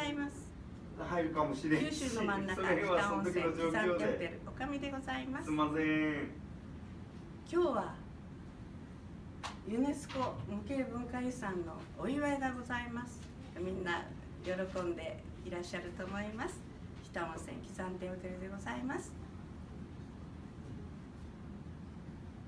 います。 入るかもしれんし、 九州の真ん中、 それは北温泉、 その時の状喜山テンペ況で。 ル、おかみでございます。 すいません。 今日はユネスコ無形文化遺産のお祝いがございます。みんな喜んでいらっしゃると思います。北温泉喜山テンペルでございます。